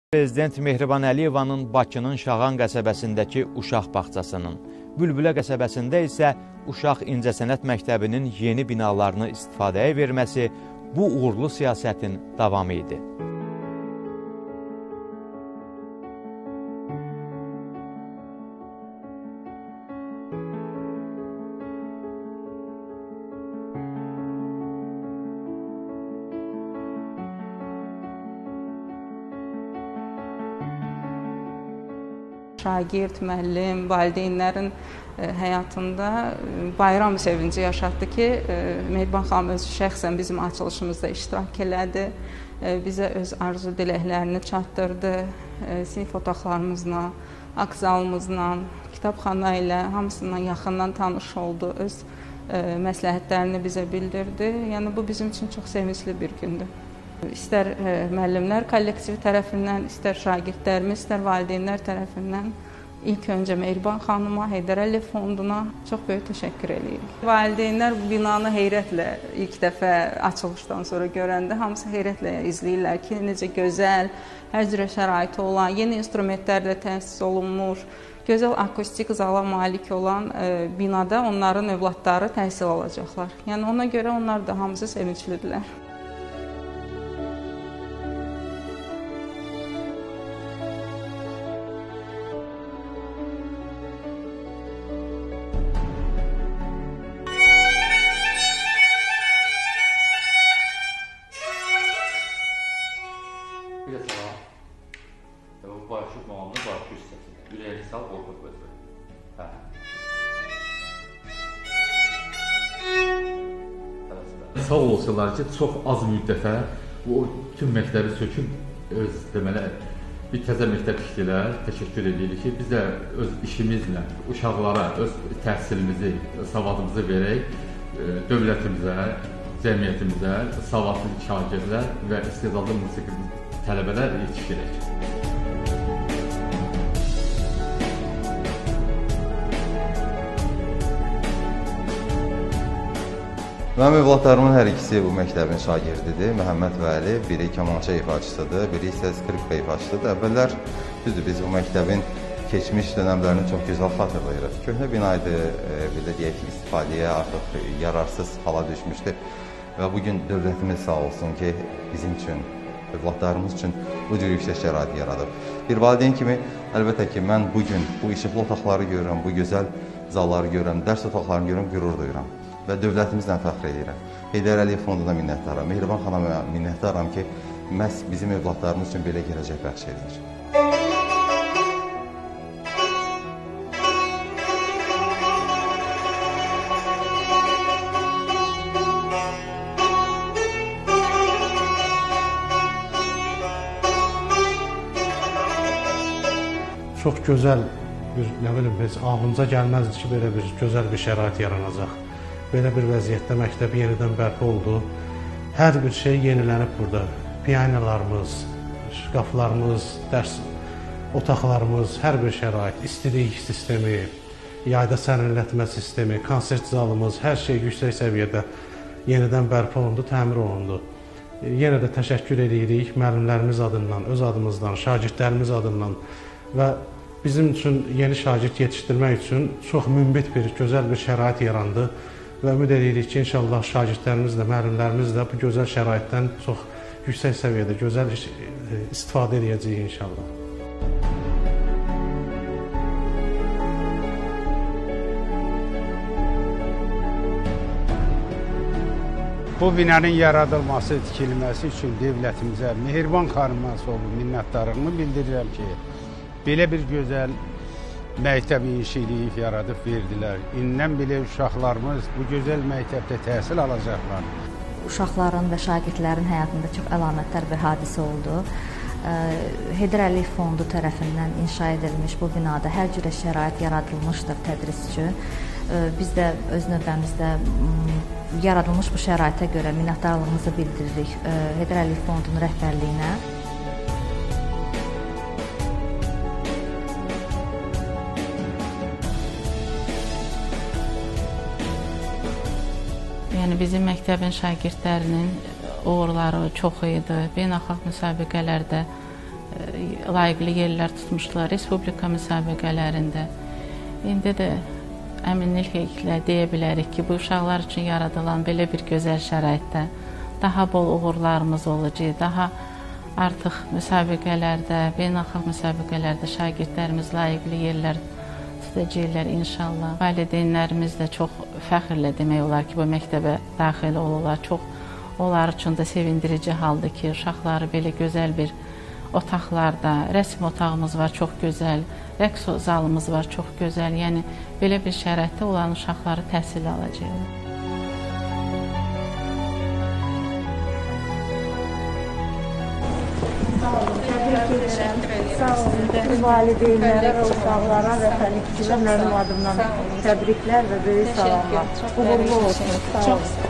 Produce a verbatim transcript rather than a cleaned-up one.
Prezident Mehriban Əliyevanın Bakının Şağan qəsəbəsindəki uşaq bağçasının, Bülbülə qəsəbəsində isə Uşaq İncəsənət Məktəbinin yeni binalarını istifadəyə verməsi bu uğurlu siyasətin davamı idi. Şagird, müəllim, valideynlərin həyatında bayram sevinci yaşatdı ki, Mehriban xanım öz şəxsən bizim açılışımızda iştirak elədi, bizə öz arzu diləklərini çatdırdı, sinif otaqlarımızla, akt zalımızla, kitabxana ilə hamısından yaxından tanış oldu, öz məsləhətlərini bizə bildirdi. Yəni bu bizim üçün çox sevincli bir gündür. İstər müəllimlər kollektivi tərəfindən, istər şagirdlərimiz, istər valideynlər tərəfindən ilk öncə Mehriban xanıma, Heydər Əliyev fonduna çox böyük təşəkkür edirik. Valideynlər bu binanı heyrətlə ilk dəfə açılışdan sonra görəndə hamısı heyrətlə izləyirlər ki, necə gözəl, hər cürə şəraiti olan, yeni instrumentlərlə təsis olunmuş, gözəl akustik zala malik olan binada onların övladları təhsil alacaqlar. Yəni ona görə onlar da hamısı sevinclidirlər. Bir de sağa, bu başlık muamını başlık hissəsində. Ürəyini sal, qorxu qoydu. Hə. Sağ olsalar ki, çox az müddətə o tüm məktəbi söküb, öz deməli, bir təzə məktəb tikdilər. Təşəkkür edirik ki, biz də öz işimizlə uşaqlara, öz təhsilimizi, savadımızı verək, dövlətimizə, cəmiyyətimizə savadlı şagirdlər və istedadlı musiqi tələbələr yetişdirək. Mənim övladlarımın hər ikisi bu məktəbin şagirdidir. Məhəmməd və Əli, biri kamança ifaçısıdır, biri isə skripka ifaçısıdır. Əvvəllər, düzdür, biz bu məktəbin keçmiş dönəmlərini çox gözəl xatırlayırıq. Köhnə binaydı, belə deyək ki, istifadəyə artıq yararsız hala düşmüşdü. Və bugün dövlətimiz sağ olsun ki, bizim üçün, övladlarımız üçün bu cür yüksək şərait yaradıb. Bir valideyn kimi, əlbəttə ki, mən bugün bu işıqlı otaqları görürəm, bu gözəl zalları görürəm, dərs otaqlarını görürəm, qürur duyuram və dövlətimizlə fəxr edirəm. Heydər Əliyev fonduna minnətdaram, Mehriban xanıma minnətdaram ki, məhz bizim övladlarımız üçün belə gələcək bəxş edir. Çox gözəl bir, nə bilim, biz ağlımıza gəlməzdi ki, belə bir gözəl bir şərait yaranacaq. Belə bir vəziyyətdə məktəb yenidən bərpa oldu. Hər bir şey yenilənib burada. Pianolarımız, şkaflarımız, dərs otaqlarımız, hər bir şərait, istilik sistemi, yayda sərinlətmə sistemi, konsert zalımız, hər şey yüksək səviyyədə yenidən bərpa olundu, təmir olundu. Yenə də təşəkkür edirik müəllimlərimiz adından, öz adımızdan, şagirdlərimiz adından və bizim üçün yeni şagird yetişdirmək üçün çox münbit bir, gözəl bir şərait yarandı və ümid edirik ki, inşallah şagirdlərimiz də, müəllimlərimiz də bu gözəl şəraitdən çox yüksək səviyyədə, gözəl istifadə edəcəyik inşallah. Bu binanın yaradılması, tikilməsi üçün dövlətimizə, Mehriban xanıma minnətdarlığımı bildirirəm ki, belə bir gözəl məktəb inşa edib, yaradıb verdilər. İndən belə uşaqlarımız bu gözəl məktəbdə təhsil alacaqlar. Uşaqların və şagirdlərin həyatında çox əlamətdar bir hadisə oldu. Heydər Əliyev fondu tərəfindən inşa edilmiş bu binada hər cürə şərait yaradılmışdır tədris üçün. Biz də öz növbəmizdə yaradılmış bu şəraitə görə minnətdarlığımızı bildiririk Heydər Əliyev fondunun rəhbərliyinə. Yəni bizim məktəbin şagirdlərinin uğurları çox idi. Beynəlxalq müsabiqələrdə layiqli yerlər tutmuşdular respublika müsabiqələrində. İndi də əminliklə deyə bilərik ki, bu uşaqlar üçün yaradılan belə bir gözəl şəraitdə daha bol uğurlarımız olacaq, daha artıq müsabiqələrdə, beynəlxalq müsabiqələrdə şagirdlərimiz layiqli yerlər tutacaqlar inşallah. Valideynlərimiz də çox fəxrlə demək olar ki, bu məktəbə daxil olurlar. Çox onlar üçün də sevindirici haldır ki, uşaqları belə gözəl bir otaqlarda, rəsm otağımız var, çox gözəl, rəqs zalımız var, çox gözəl. Yəni, belə bir şəraitdə olan uşaqları təhsil alacaqlar. Sağ olun. Valideynlərə və uşaqlara və fəaliyyətçilərə mənim adımdan təbriklər və böyük salamlar. Uğurlu olsun. Sağ olun.